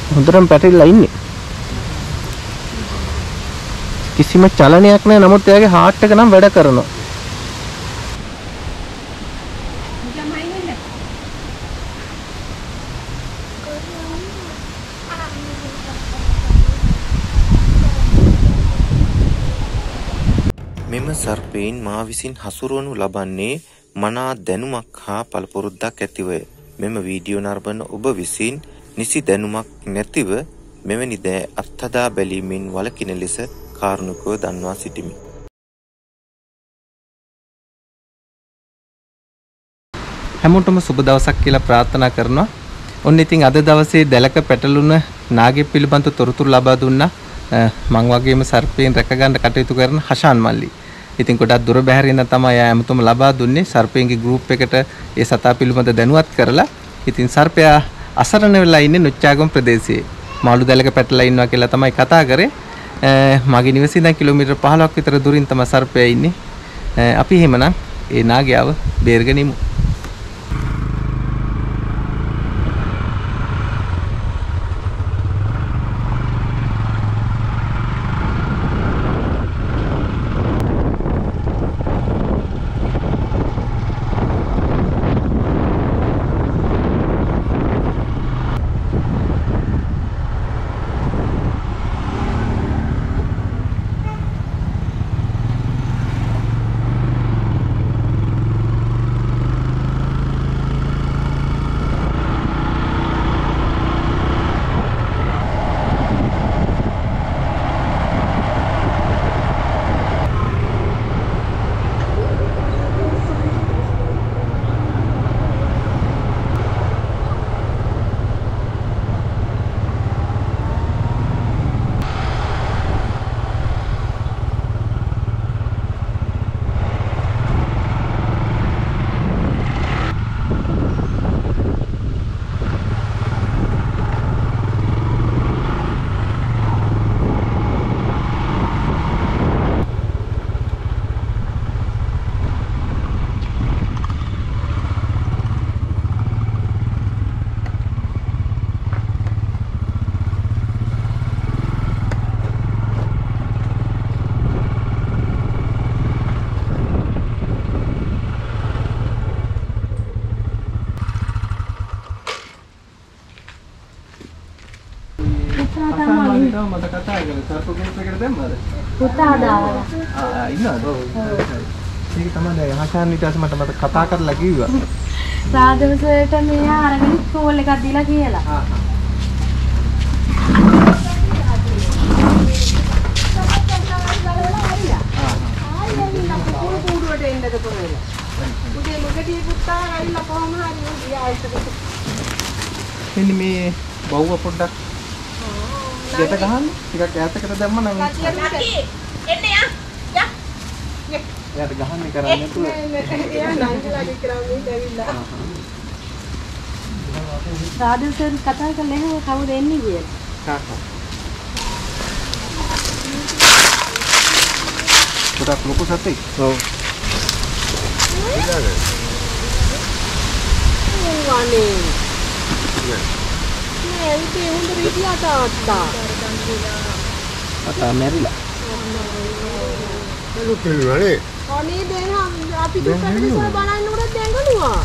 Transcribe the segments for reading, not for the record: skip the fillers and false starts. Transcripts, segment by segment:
හොඳටම පැටලිලා ඉන්නේ. කිසිම චලනයක් නැහැ. නමුත් එයාගේ heart එක නම් වැඩ කරනවා. මෙම සර්පයින් මා විසින් හසුරුවනු ලබන්නේ මනා දැනුමක් හා පළපුරුද්දක් ඇතිවය. මෙම වීඩියෝ නරඹන ඔබ විසින් නිසි දැනුමක් නැතිව මෙවැනි දෑ අත්හදා බැලීමෙන් වළකින ලෙස කාරුණිකව දන්වා සිටිමි. හැමෝටම සුබ දවසක් කියලා ප්‍රාර්ථනා කරනවා. ඔන්න ඉතින් අද දවසේ දැලක පැටළුන නාගෙ පිළිබඳ තොරතුරු ලබා දුන්නා. මං වගේම සර්පයෙන් රැක ගන්න කටයුතු කරන හෂාන් මල්ලි. ඉතින් ගොඩක් දුර බැහැරින් තමයි ආ ඇමතුම ලබා දුන්නේ සර්පයෙන්ගේ ගෲප් එකට ඒ සතා පිළිබඳ දැනුවත් කරලා. ඉතින් සර්පයා අසරණ වෙලා ඉන්නේ නොච්චාගම ප්‍රදේශයේ. මාළු දැලක පැටලලා ඉන්නවා කියලා තමයි කතා කරේ. මගේ නිවසේ ඉඳන් කිලෝමීටර් 15ක් විතර දුරින් තමයි සර්පයා ඉන්නේ. අපි එහෙමනම් ඒ නාගයාව බේරගනිමු. මට කතා කරලා සර්ප ගෲප් එකට දැම්මද? පුතා දාලා. ඉන්නවද? ඒක තමයි හෂාන් ඊට පස්සේ මට කතා කරලා කිව්වා. රාජවසයට මෙයා අරගෙන කෝල් එකක් දීලා කියලා. මෙන්න මේ බව්ව පොඩ්ඩක් ගෙට ගහන්න ටිකක් ඈතකට දැම්ම නම් එන්න යා යාට ගහන්නේ කරන්නේ නැතුව එයා නංගිලාගේ කරන්නේ දැවිලා රාජවසෙන් කතා කරලා එහෙම කවුද එන්නේ කියලා කාකා පොඩක් ලොකු සතෙක් ඔව් වනේ නේ ඒ උන්ට රීතියට ආත්තා අතා මැරිලා ලුකෙල්වනේ අනේ දැන් අපි දුකට ඉස්සර බලන්න උඩ දැඟලුවා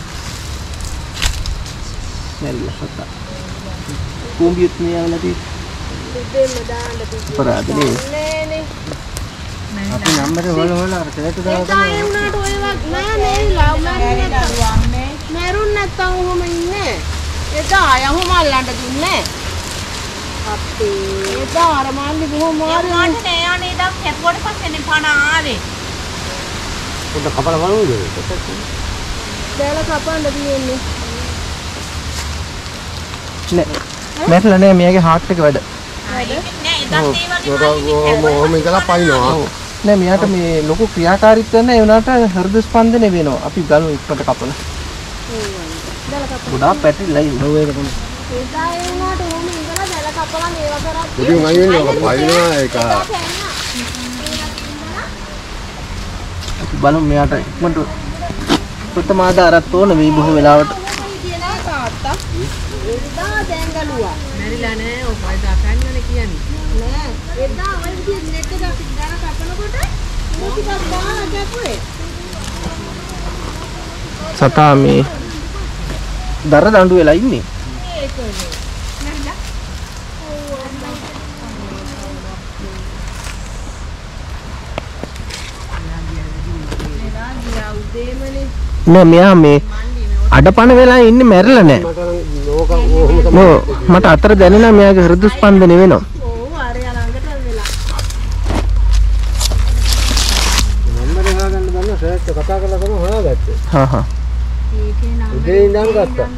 මැරිලා අතා කොම්බියත් මෙයා නැති දෙන්න දාන්න පරාදනේ නේ අපි නම්බරේ හොල අර තේට දාලා ඒ උනාට ඔය නෑ නේ ලව් මැරුන් නැත්තම් ඔහොම ඉන්නේ එදා යහම අල්ලන්න දුන්නේ අපේ එදා අර මාන්නේ බොහොම මාරු මට නෑ අනේ ඉතින් කැපුවට පස්සේනේ පණ ආවේ පොඩ කපලා බලමුද දැල කපන්න තියෙන්නේ නෑ මැරලා නෑ මෙයාගේ heart එක වැඩ නෑ එදත් ඒ වගේ ඔහොම ඉඳලා පයින්නවා නෑ මෙයාට මේ ලොකු ක්‍රියාකාරීත්වයක් නෑ ඒ වුණාට හෘද ස්පන්දනය වෙනවා අපි ගලු ඉක්මනට කපලා ගොඩාක් පැටලිලා ඉන්නෝ ඒක තමයි එදා ඒ වුණාට ඔහොම ඉඳලා දැල කපලා මේවා කරත් ඉතින් අය වෙනවා පයින්නවා ඒක අපි බලමු මෙයාට ඉක්මනට ප්‍රථම ආධාරත් ඕන මේ බොහෝ වෙලාවට තාත්තා එදා දැන් ගලුවා වැඩිලා නෑ ඔය පයිදා කන්නනේ කියන්නේ නෑ එදා ඔය විදිහට නෙට් එක අපි දාන කපනකොට ටිකක් දාලා ගැපුවේ සතා මේ දර දඬු වෙලා ඉන්නේ ඒකනේ නැරිලා නෑ මෙයා මේ අඩපණ වෙලා ඉන්නේ මැරිලා නෑ මට අතර දැනෙනවා මෙයාගේ හෘද ස්පන්දනය වෙනවා ඔව් ආරයා ළඟට වෙලා නම්බර් එක ගන්න බන්න සර්ච් කතා කරලා තමයි හොයාගත්තේ හා ඒකේ නම්බර් උදේ ඉඳන් ගත්තා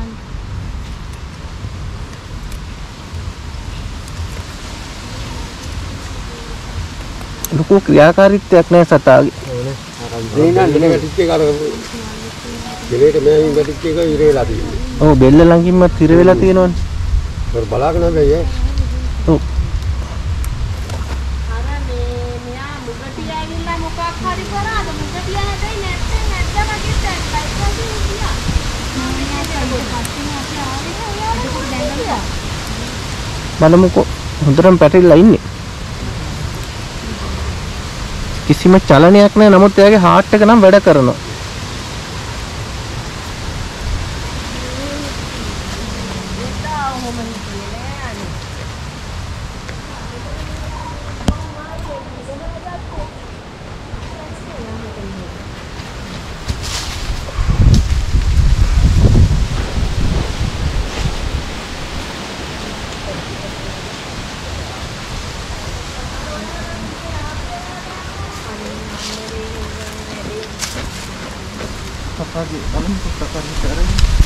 ලොකු ක්‍රියාකාරීත්වයක් නෑ සතාගේ උදේ ඉඳන් ගෙන වැටිච්ච එක අර ගෙලේට මෙහෙන් වැටිච්ච එක ඉරේලා තියෙනවා ඔව් බෙල්ල ළඟින්ම තිර වෙලා තියෙනවනේ ඒක බලාගෙන නැහැ ඔව් අර මෙයා මුගටිය ඇවිල්ලා මොකක් හරි කරාද මුගටිය හැදයි නැත්නම් නැද්ද වගේ සැකයි කියා බලමුකෝ හොඳටම පැටලිලා ඉන්නේ කිසිම චලනයක් නැහැ නමුත් එයාගේ හાર્ට් එක නම් වැඩ කරනවා Pagi, malam kita akan bicara.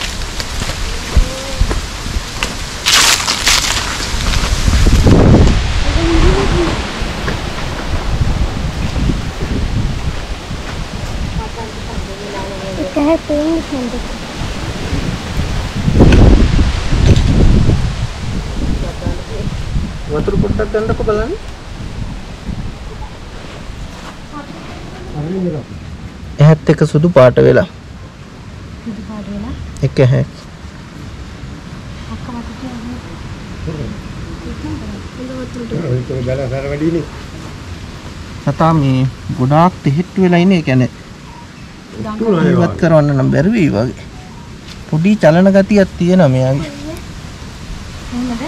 Kita pengen hendak. Water puttak ganda ko balani. එහෙත් එක සුදු පාට වෙලා සුදු පාට වෙලා එක හැ අක්කමට කියන්නේ ඒක බැල සර වැඩිනේ සතා මේ ගොඩාක් තෙහෙට්ටු වෙලා ඉන්නේ. ඒ කියන්නේ ඉවත් කරවන්න නම් බැරි වෙයි වගේ. පොඩි චලන ගතියක් තියෙනවා මෙයාගේ. එහෙමද?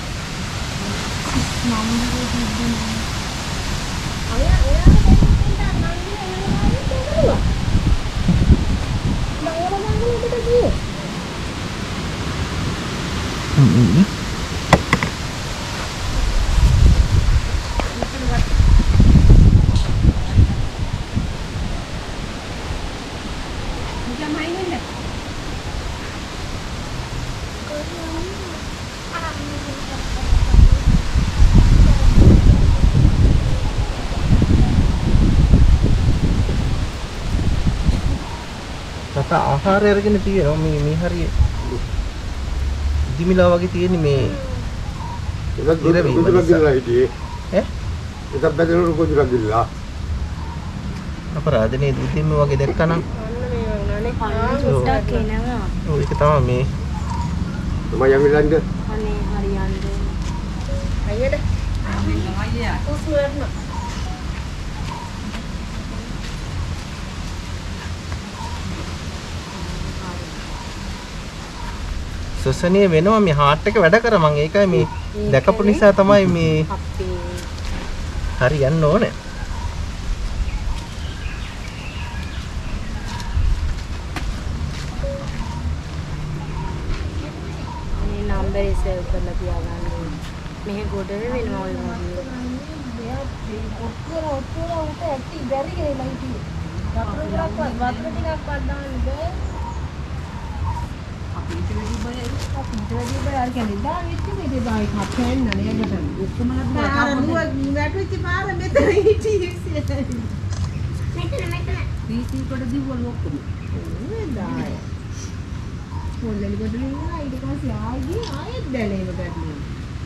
සතා ආහාරය අරගෙන තියෙනවා මේ හරිය දිමිලා වගේ තියෙන්නේ මේ ඒක දුරක් ගිහලා හිටියේ ඈ ඒක බැදෙනු කොදුරක් ගිහලා අපරාධනේ දුතින්ම වගේ දැක්කනම් සුට්ටක් එනවා. ඔව් ඒක තමයි මේ තමයි යමිලන්ද අනේ හරියන්නේ. අයියද අයියා උස්මරන සොසනිය වෙනවා මේ හાર્ට් එක වැඩ කර මම ඒකයි මේ දැකපු නිසා තමයි මේ හරි යන්න ඕනේ. අනේ නම්බර් සේව් කරලා තියාගන්න ඕනේ. මෙහෙ ගොඩ වෙනවා ඔය වගේ. ඔක්කොර උට ඇටි බැරි ගේලා හිටියේ. වතුර ටිකක් වඩාන්න බෑ. අපිට වැඩි බය අර කියන්නේ දාන වෙච්ච මේ බයි කපෙන්න නේද ඔක්කොම වැටුච්ච පාර මෙතන හිටියේ මෙතන වීසි කොට දිව්වලු ඔක්කොම දාය පොල්ලලි කොට ඉන්නවා ඊට පස්සේ ආයෙත් දැලේම ගැටලුවා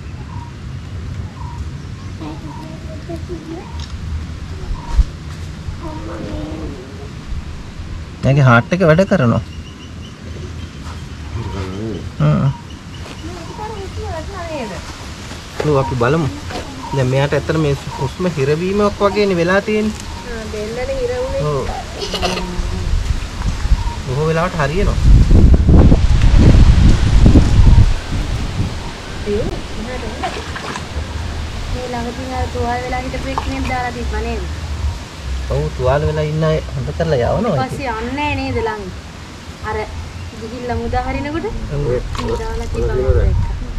එයාගේ හાર્ට් එක වැඩ කරනවා. නෝ අපි බලමු. දැන් මෙයාට ඇත්තට මේ හුස්ම හිරවීමක් වගේනේ වෙලා තියෙන්නේ. දෙන්නනේ හිර උනේ. ඔව්. බොහෝ වෙලාවට හරියනවා. මේ ළඟදී ආ තුවාල වෙලා හිටපු එක්කෙනෙක් දාලා තිබ්බා නේද? ඔව් තුවාල වෙලා ඉන්න අය හොඳ කරලා යවනවා. ඊපස්සේ යන්නේ නේද ළඟ? අර ගිහිල්ලා මුදා හරිනකොට දාලා තිබ්බා.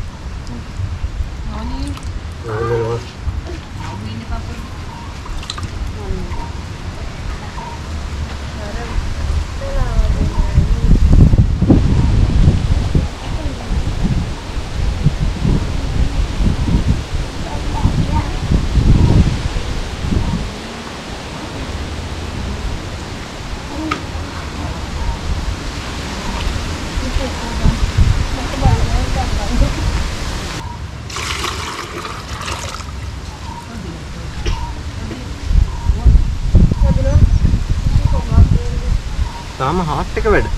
තාම හાર્ට් එක වැඩ.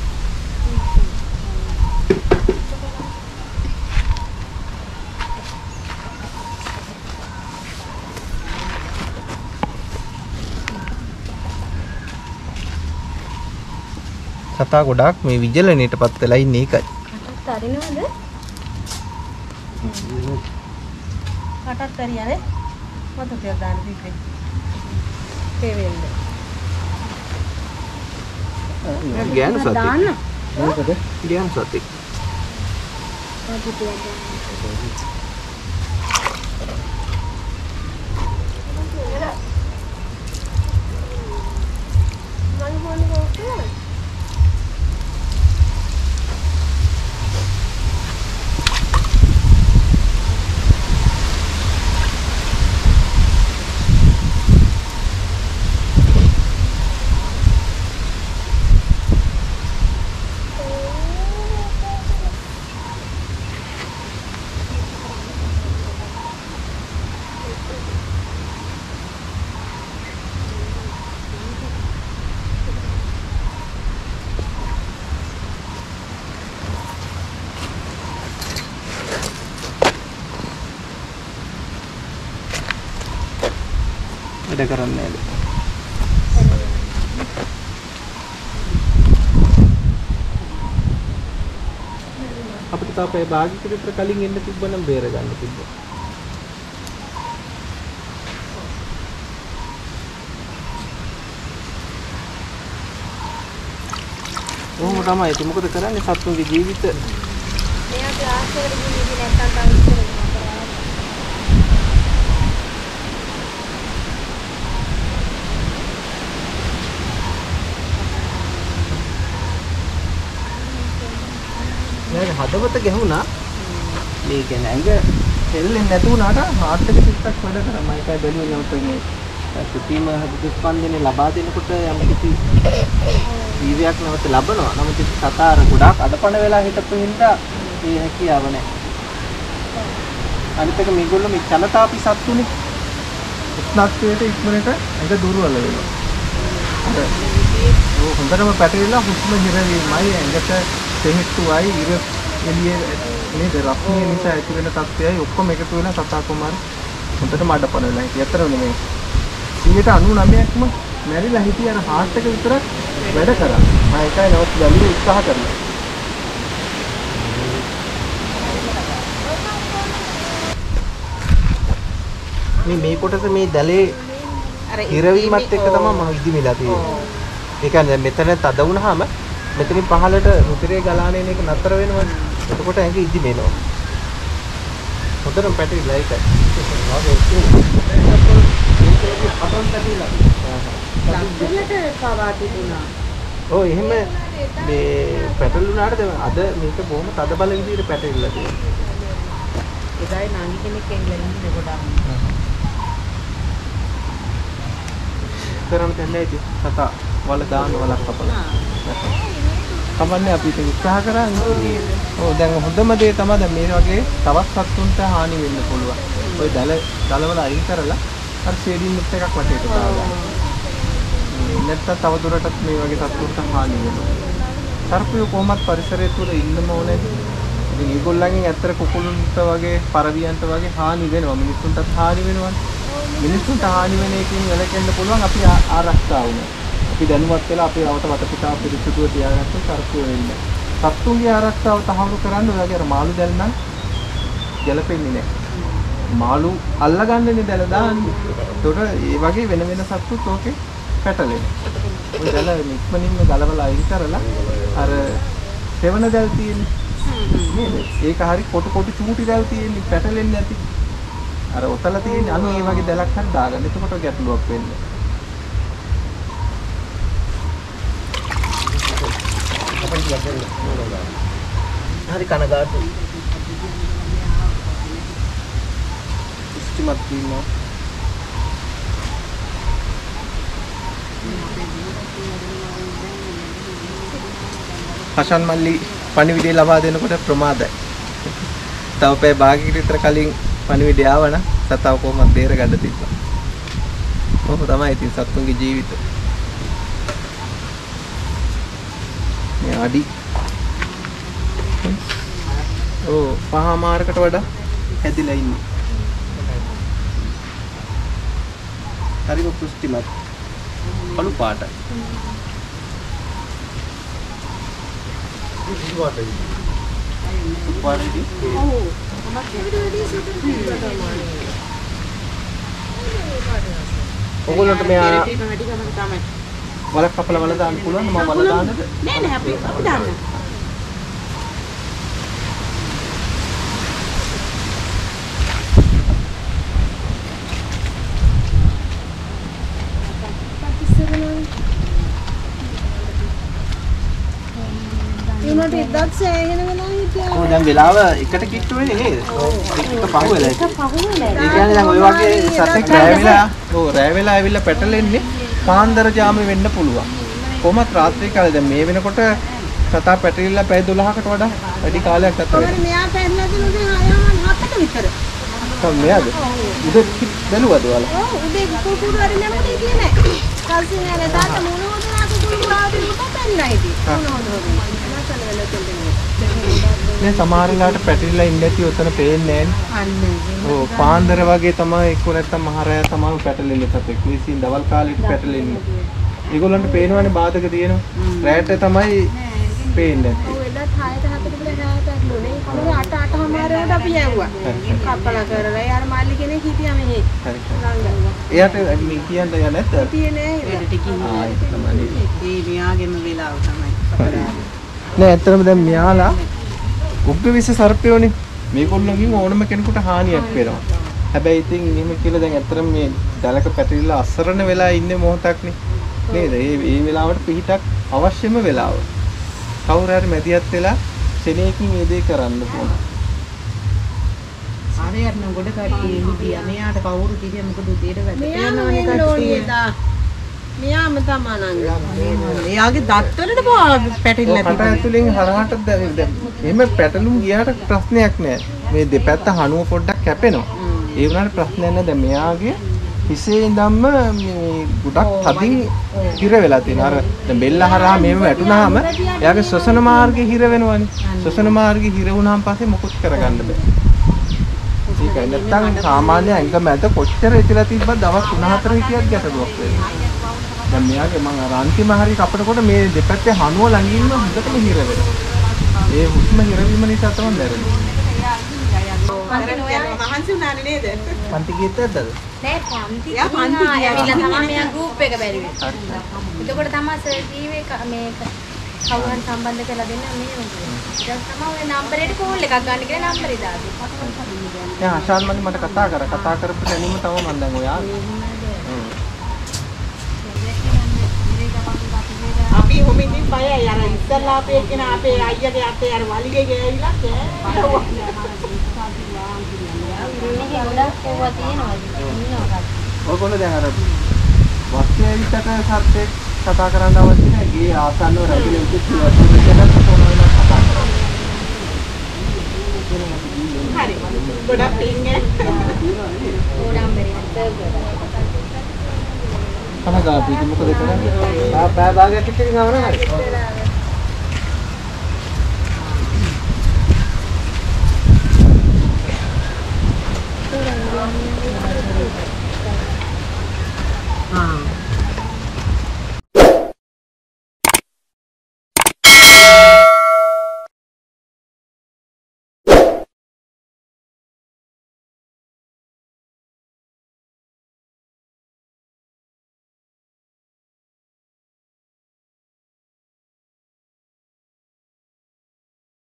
සතා ගොඩාක් මේ විජලනයටපත් වෙලා ඉන්නේ ඒකයි. කටත් අරිනවද? කටත් අරියානේ. මට තේ දාන්න තිබ්බේ. තේ වෙන්නේ. ගෑනු සතෙක්. දාන්න. මොකද? ගෑනු සතෙක්. මට තේ දාන්න. වැඩ කරන්නේ නැහැ. අපිට තාපේ භාගික විතර කලින් එන්න තිබ්බනම් බේර ගන්න තිබ්බා. ඔහොම තමයි. ඒක මොකද කරන්නේ සත්තුන්ගේ ජීවිත මෙයා ක්ලාස් එකට ගිහින් නැත්තම් තව ඉස්සර වෙනවා. නේද හදවත ගැහුණා. මේ කියන්නේ ඇඟ හෙල්ලෙන්නේ නැති වුණාට හાર્ට් එක ටිකක් වැඩ කරා. මම ඒකයි බැලුවේ නැවතුනේ. කෘතිම හෘද ස්පන්දනය ලබා දෙනකොට යම් කිසි ජීවයක් නැවත ලබනවා. නමුත් ඒක සතාර ගොඩාක් අඩපණ වෙලා හිටපු හින්දා මේ හැකියාව නැහැ. අනිත් එක මේගොල්ලෝ මේ චලතාපි සත්තුනේ. උෂ්ණත්වයට ඉක්මනට ඇඟ දුර්වල වෙනවා. ඔව් හොඳටම පැටලිලා හුස්ම හිරවීමයි ඇඟට තෙහෙට්ටුවයි ඉර එළියේ නේද රස්නිය නිසා ඇති වෙන තත්ත්වයයි ඔක්කොම එකතු වෙලා සතා කුමාර හොඳටම අඩපණ වෙලා හිටිය. අතර නෙමෙයි 99%ක්ම මැරිලා හිටිය අර හાર્ට් එක විතරක් වැඩ කරා. මම ඒකයි නවත් බැලුවේ උත්සාහ කරලා. මේ කොටස මේ දැලේ හිරවීමත් එක්ක තමයි මම ඉදිමිලා තියෙන්නේ. ඒ කියන්නේ මෙතන තද වුණාම මෙතනින් පහළට රුධිරය ගලාන එන එක නතර වෙනවා. එතකොට ඇඟ ඉදිමෙනවා. හොඳටම පැටලිලා ඒකයි. ලක්ෂණයට පවා තිබුණා. ඔව් එහෙම මේ පැටලුණාට දැන් අද මේක බොහොම තද බල විදිහට පැටලිලා තියෙනවා. එදායි නාගි කෙනෙක් එංගලන්තේ ඉන්නේ ගොඩාක්. කරන් දෙන්නේ සතා වල දාන්න වලක් කපලා. කමන්නේ අපි ඒක උත්සාහ කරන්නේ. ඔව් දැන් හොඳම දේ තමයි දැන් මේ වගේ තවත් සත්තුන්ට හානි වෙන්න පුළුවන්. ඔය දලවල අයින් කරලා අර ෂේඩින් නෙට් එකක් වටේට දාලා. නැත්නම් තව දුරටත් මේ වගේ සත්තුන්ට හානි වෙනවා. සර්පය කොහොමත් පරිසරය තුළ ඉන්නම ඕනේ. ඉතින් ඒගොල්ලන්ගෙන් ඇත්තට කුකුළුන්ට වගේ පරවියන්ට වගේ හානි වෙනවා. මිනිස්සුන්ටත් හානි වෙනවනේ. මිනිස්සුන්ට හානි වෙන එකකින් වැළකෙන්න පුළුවන් අපි ආරක්ෂා වුණා. අපි දැනුවත් වෙලා අපේ රවට වටපිටාව පිරිසිදුව තියාගත්තොත් සර්පය වෙන්නේ. සත්තුන්ගේ ආරක්ෂාව තහවුරු කරන්න ඔයගේ අර මාළු දැල් නම් ගැලපෙන්නේ නැහැ. මාළු අල්ලගන්නනේ දැල දාන්නේ. ඒකට ඒ වගේ වෙන වෙන සත්තුත් ඕකේ පැටලෙනවා. ඔය දැල ඉක්මනින්ම ගලවලා අයින් කරලා අර සෙවන දැල් තියෙන්නේ. නේද? ඒක හරි කොටු චූටි දැල් තියෙන්නේ පැටලෙන්නේ නැති. අර ඔතල තියෙන්නේ අනු ඒ වගේ දැලක් හරි දාගන්න. එතකොට ගැටලුවක් වෙන්නේ. හරි කනගාටුයි. ඉස්තිමත් වීම. හෂන් මල්ලි පණිවිඩය ලබා දෙනකොට ප්‍රමාදයි. තව පැය භාගයකට විතර කලින් පණිවිඩය ආවනම් සතාව කොහොමද බේර ගන්න තිබ්බා. කොහොම තමයි ඉතින් සත්තුන්ගේ ජීවිත. මේ අඩි පහමාරකට වඩා හැදිලා ඉන්නේ. හරිම පුෂ්ටිමත්. කළු පාටයි. පාටයි. ඔයගොල්ලන්ට මෙයා වලක් කපලා වල දාන්න පුළුවන් මම වල දාන්නද? නෑ නෑ අපි දාන්න. ඒනට ඉද්දත් සෑහෙන වෙලා හිටියා. ඔය දැන් වෙලාව එකට කිට්ටු වෙන්නේ නේද? එක පහුවෙලා. ඒ කියන්නේ දැන් ඔය වගේ සතෙක් රැ වෙලා ඇවිල්ලා පැටලෙන්නේ පාන්දර ජාමේ වෙන්න පුළුවන්. කොහොමත් රාත්‍රී කාලේ දැන් මේ වෙනකොට සතා පැටලිලා පැය 12කට වඩා වැඩි කාලයක් ගත වෙනවා. කොහොමද මෙයා පැනලා දෙනුනේ 7ට විතර. කොහොමද මෙයාද? උදේ බැලුවද ඔයාලා? ඔව් උදේ කුකුළු වරින් යනකොට හිටියේ නෑ. කල්සින් නෑ තාත්ත මොන හොදනා කුකුළු ආවිත් පැනලා හිටියේ. මොන හොදනවා. නේ සමහර වෙලාවට පැටලිලා ඉන්නේ නැති උතන පේන්නේ නැහැ. ඔව් පාන්දර වගේ තමයි එක්ක නැත්තම් මහරය තමයි පැටලෙන්නේ සතෙක්. මේසින් දවල් කාලෙට පැටලෙන්නේ. ඒගොල්ලන්ට පේනවනේ බාධක තියෙනවා. රැට තමයි පේන්නේ නැත්තේ. ඔය එදත් 6ට 4ට විතර රැට ඇතුළේ. කවුරු 8:00මාරේට අපි යවුවා. කප්පලා කරලා යාර මාළි කෙනෙක් හිටියා මෙහෙ. හරි. එයාට මේ කියන්න යන්නේ නැද්ද? හිටියේ නෑ. ඒක තමයි. ඒ මෙයාගේම වෙලාව තමයි. නෑ ඇත්තටම දැන් මෙයාලා උග්‍රවිස සර්පයෝනේ මේගොල්ලෝගෙන් ඕනම කෙනෙකුට හානියක් වෙනවා. හැබැයි ඉතින් එහෙම කියලා දැන් ඇත්තටම මේ දැලක පැටලිලා අසරණ වෙලා ඉන්නේ මොහොතක්නේ නේද? මේ වෙලාවට පිහිටක් අවශ්‍යම වෙලාව. කවුරු හරි මැදිහත් වෙලා සෙනෙහකින් මේ දේ කරන්න ඕන. ආරයට නම් ගොඩ කට්ටිය හිටියා. මෙයාට කවුරු කිව්වේ මොකද උදේට වැඩ මෙයාම නෝනිය තා. මෙයාම තමා නංගි. එයාගේ දත්වලට පැටලිලා කට ඇතුලෙන් හරහට දැන් එහෙම පැටලුම් ගියාට ප්‍රශ්නයක් නෑ. මේ දෙපැත්ත හනුව පොඩ්ඩක් කැපෙනවා. ඒ වුණාට ප්‍රශ්නයක් නෑ. දැන් මෙයාගේ හිසේ ඉඳන්ම මේ ගොඩක් තදින් හිර වෙලා තියෙනවා. අර දැන් බෙල්ල හරහා මේව වැටුනහම එයාගේ ශ්වසන මාර්ගේ හිර වෙනවනේ. ශ්වසන මාර්ගේ හිර වුණාන් පස්සේ මොකුත් කරගන්න බෑ. ඒකයි නැත්තම් සාමාන්‍ය ඇඟ මැද කොච්චර ඉතිලා තිබ්බත් දවස් 3-4 හිටියත් ගැටලුවක් වෙනවා. දැන් මෙයාගේ මම අර අන්තිම හරිය කපනකොට මේ දෙපැත්තේ හනුව ළඟින්ම හොඳටම හිර වෙනවා. ඒ හුස්ම හිරවීම නිසා තමයි මැරෙන්නේ. මහන්සි වුණානේ නේද? පන්ති ගියත් ඇද්දද? නෑ පන්ති යා පන්ති ගියා. ඇවිල්ලා තමයි මෙයා ගෲප් එක බැලුවේ. එතකොට තමයි සර් කීවේ මේක කවුරුන් සම්බන්ධ කරලා දෙන්න මේ වගේ. ඊට තමයි ඔය නම්බරේට කෝල් එකක් ගන්න කියලා නම්බරේ දාන්නේ. දැන් ආශාන් මල්ලි මට කතා කරපු දැනීම තමයි මම දැන් ඔයා. අපි හොමින්ින් බයයි අර ඉස්සල්ලා අපේ කෙනා අපේ අයියාගේ අතේ අර වලිගේ ගෑවිලා මේකේ ගොඩක් කොවා තියෙනවා. ඔයගොල්ලෝ දැන් අර වස්තේ විතර සර්පේ කතා කරන්න අවශ්‍ය නැහැ. ගේ ආසන්නව රැඳිලා ඉච්ච වස්තු දෙකක් කොහොම වෙනවද කතා කරන්නේ. හරි. ගොඩක් පින්නේ. ඕඩම් බෙරේ කනගාටුයි මොකද කරන්නේ? බෑ භාගයක් එක්කගෙන ආවම හරි. ගන්න.